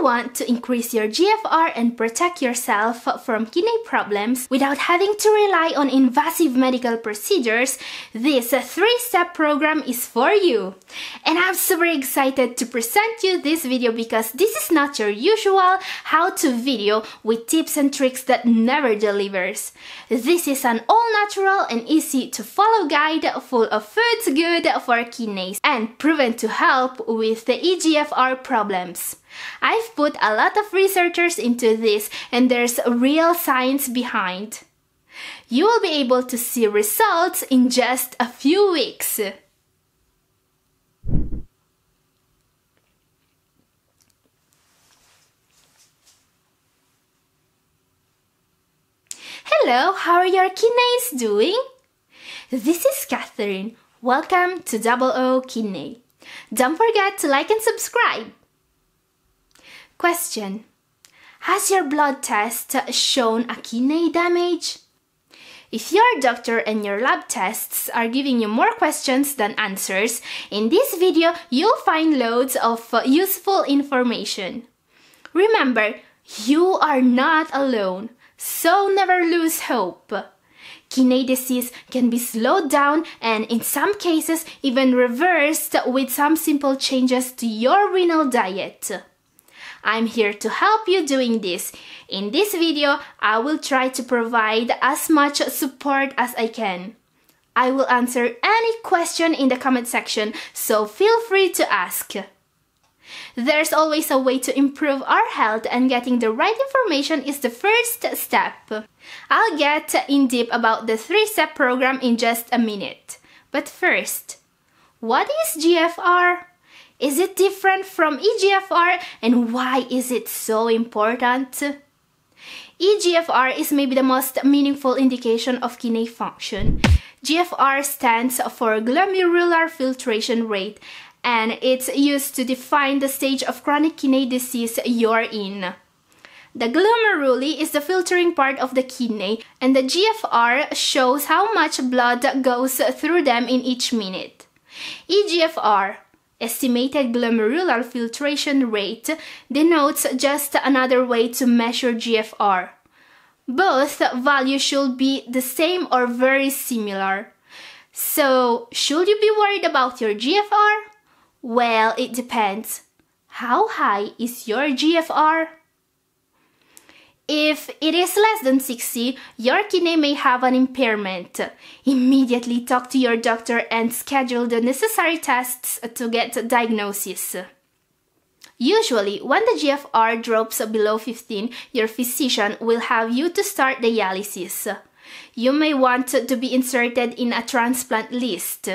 want to increase your GFR and protect yourself from kidney problems without having to rely on invasive medical procedures, this 3-step program is for you. And I'm super excited to present you this video because this is not your usual how-to video with tips and tricks that never delivers. This is an all-natural and easy to follow guide full of foods good for kidneys and proven to help with the eGFR problems. I've put a lot of researchers into this and there's real science behind. You will be able to see results in just a few weeks. Hello, how are your kidneys doing? This is Catherine. Welcome to Double O Kidney. Don't forget to like and subscribe. Question: has your blood test shown a kidney damage? If your doctor and your lab tests are giving you more questions than answers, in this video you'll find loads of useful information. Remember, you are not alone, so never lose hope. Kidney disease can be slowed down and in some cases even reversed with some simple changes to your renal diet. I'm here to help you doing this. In this video, I will try to provide as much support as I can. I will answer any question in the comment section, so feel free to ask. There's always a way to improve our health, and getting the right information is the first step. I'll get in deep about the 3-step program in just a minute. But first, what is GFR? Is it different from eGFR, and why is it so important? eGFR is maybe the most meaningful indication of kidney function. GFR stands for glomerular filtration rate, and it's used to define the stage of chronic kidney disease you're in. The glomeruli is the filtering part of the kidney, and the GFR shows how much blood goes through them in each minute. eGFR, estimated glomerular filtration rate, denotes just another way to measure GFR. Both values should be the same or very similar. So, should you be worried about your GFR? Well, it depends. How high is your GFR? If it is less than 60, your kidney may have an impairment. Immediately talk to your doctor and schedule the necessary tests to get a diagnosis. Usually, when the GFR drops below 15, your physician will have you to start dialysis. You may want to be inserted in a transplant list.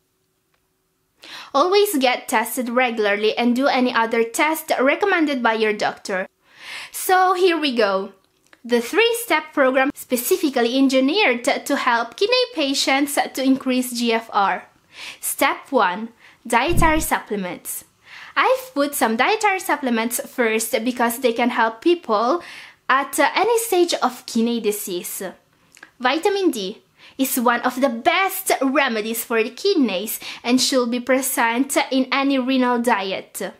Always get tested regularly and do any other test recommended by your doctor. So here we go. The 3-step program specifically engineered to help kidney patients to increase GFR. Step 1. Dietary supplements. I've put some dietary supplements first because they can help people at any stage of kidney disease. Vitamin D is one of the best remedies for the kidneys and should be present in any renal diet.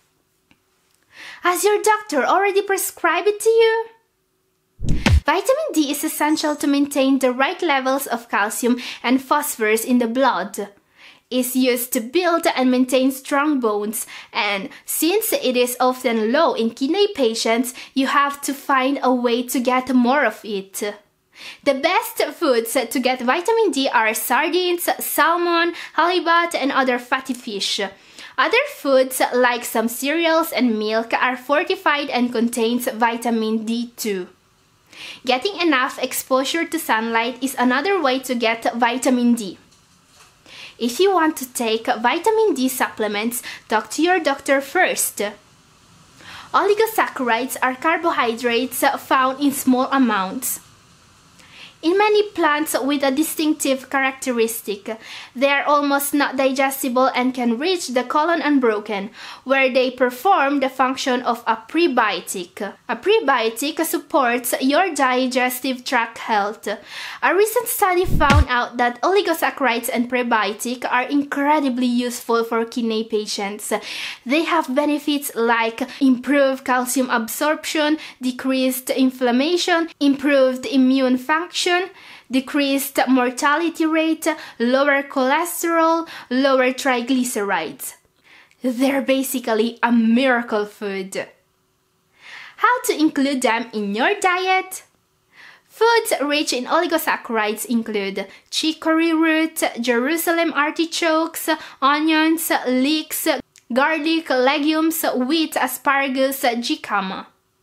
Has your doctor already prescribed it to you? Vitamin D is essential to maintain the right levels of calcium and phosphorus in the blood. It's used to build and maintain strong bones, and since it is often low in kidney patients, you have to find a way to get more of it. The best foods to get vitamin D are sardines, salmon, halibut, and other fatty fish. Other foods like some cereals and milk are fortified and contains vitamin D too. Getting enough exposure to sunlight is another way to get vitamin D. If you want to take vitamin D supplements, talk to your doctor first. Oligosaccharides are carbohydrates found in small amounts. In many plants with a distinctive characteristic, they are almost not digestible and can reach the colon unbroken, where they perform the function of a prebiotic. A prebiotic supports your digestive tract health. A recent study found out that oligosaccharides and prebiotic are incredibly useful for kidney patients. They have benefits like improved calcium absorption, decreased inflammation, improved immune function, decreased mortality rate, lower cholesterol, lower triglycerides. They're basically a miracle food. How to include them in your diet? Foods rich in oligosaccharides include chicory root, Jerusalem artichokes, onions, leeks, garlic, legumes, wheat, asparagus, jicama.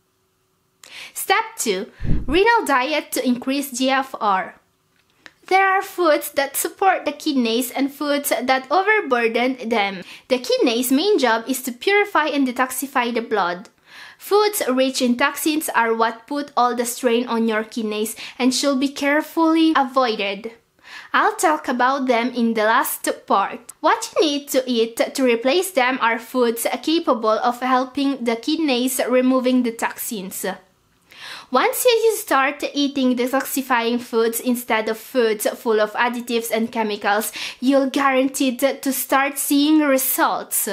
Step 2. Renal diet to increase GFR. There are foods that support the kidneys and foods that overburden them. The kidneys' main job is to purify and detoxify the blood. Foods rich in toxins are what put all the strain on your kidneys and should be carefully avoided. I'll talk about them in the last part. What you need to eat to replace them are foods capable of helping the kidneys removing the toxins. Once you start eating detoxifying foods instead of foods full of additives and chemicals, you'll guaranteed to start seeing results.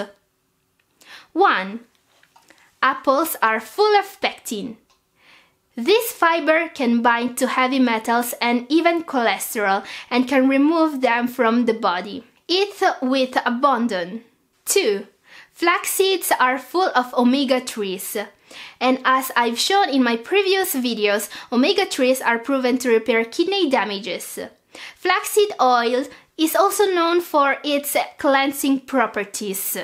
1. Apples are full of pectin. This fiber can bind to heavy metals and even cholesterol and can remove them from the body. Eat with abandon. 2. Flax seeds are full of omega-3s. And as I've shown in my previous videos, omega-3s are proven to repair kidney damages. Flaxseed oil is also known for its cleansing properties.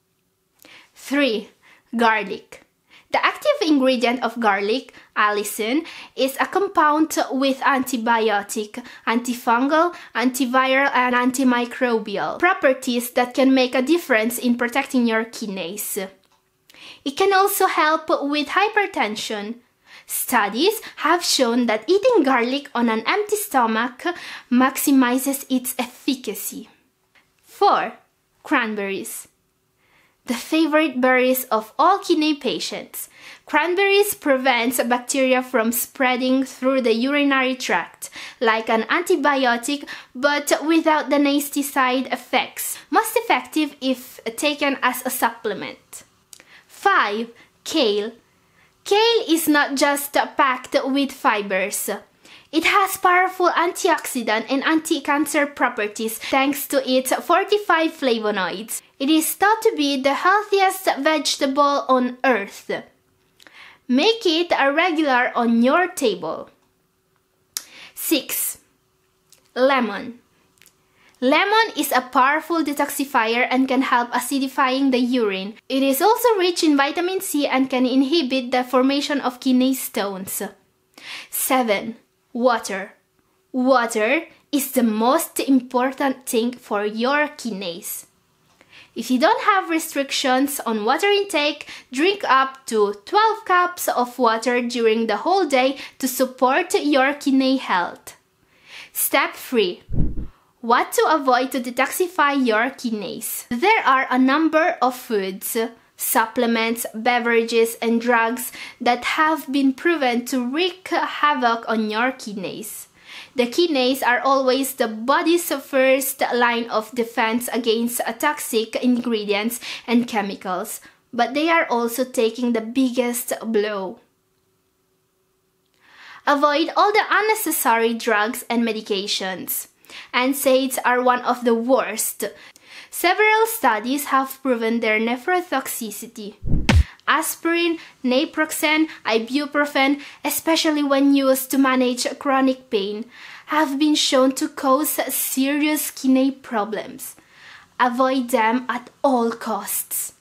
3. Garlic. The active ingredient of garlic, allicin, is a compound with antibiotic, antifungal, antiviral, and antimicrobial properties that can make a difference in protecting your kidneys. It can also help with hypertension. Studies have shown that eating garlic on an empty stomach maximizes its efficacy. 4. Cranberries. The favorite berries of all kidney patients. Cranberries prevents bacteria from spreading through the urinary tract, like an antibiotic, but without the nasty side effects. Most effective if taken as a supplement. 5. Kale. Kale is not just packed with fibers. It has powerful antioxidant and anti-cancer properties thanks to its 45 flavonoids. It is thought to be the healthiest vegetable on earth. Make it a regular on your table. 6. Lemon. Lemon is a powerful detoxifier and can help acidifying the urine. It is also rich in vitamin C and can inhibit the formation of kidney stones. 7. Water. Water is the most important thing for your kidneys. If you don't have restrictions on water intake, drink up to 12 cups of water during the whole day to support your kidney health. Step 3. What to avoid to detoxify your kidneys. There are a number of foods, supplements, beverages, and drugs that have been proven to wreak havoc on your kidneys. The kidneys are always the body's first line of defense against toxic ingredients and chemicals, but they are also taking the biggest blow. Avoid all the unnecessary drugs and medications. NSAIDs are one of the worst. Several studies have proven their nephrotoxicity. Aspirin, naproxen, ibuprofen, especially when used to manage chronic pain, have been shown to cause serious kidney problems. Avoid them at all costs.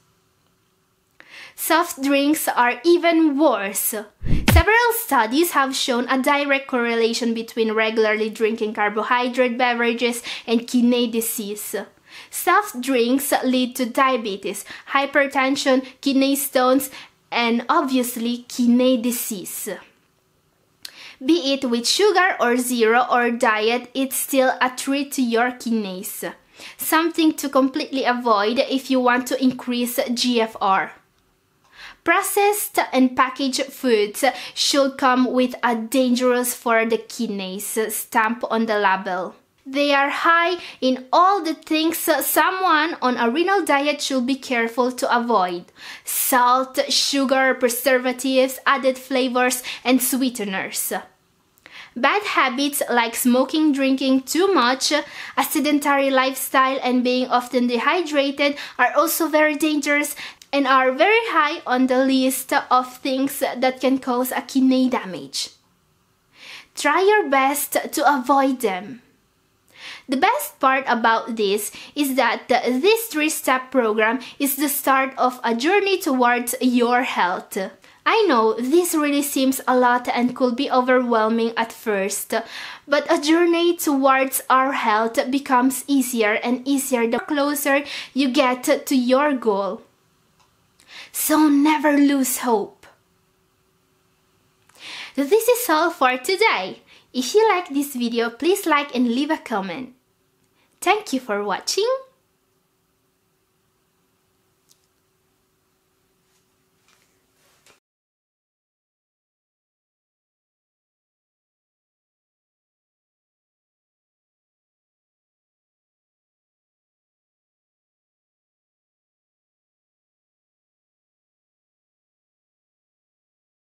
Soft drinks are even worse. Several studies have shown a direct correlation between regularly drinking carbohydrate beverages and kidney disease. Soft drinks lead to diabetes, hypertension, kidney stones, and obviously kidney disease. Be it with sugar or zero or diet, it's still a treat to your kidneys. Something to completely avoid if you want to increase GFR. Processed and packaged foods should come with a dangerous for the kidneys stamp on the label. They are high in all the things someone on a renal diet should be careful to avoid: salt, sugar, preservatives, added flavors, and sweeteners. Bad habits like smoking, drinking too much, a sedentary lifestyle, and being often dehydrated are also very dangerous and are very high on the list of things that can cause a kidney damage. Try your best to avoid them. The best part about this is that this 3-step program is the start of a journey towards your health. I know this really seems a lot and could be overwhelming at first, but a journey towards our health becomes easier and easier the closer you get to your goal. So never lose hope. This is all for today. If you like this video, please like and leave a comment. Thank you for watching.